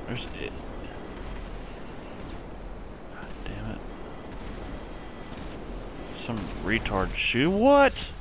Where's it? God damn it. Some retard shoe. What?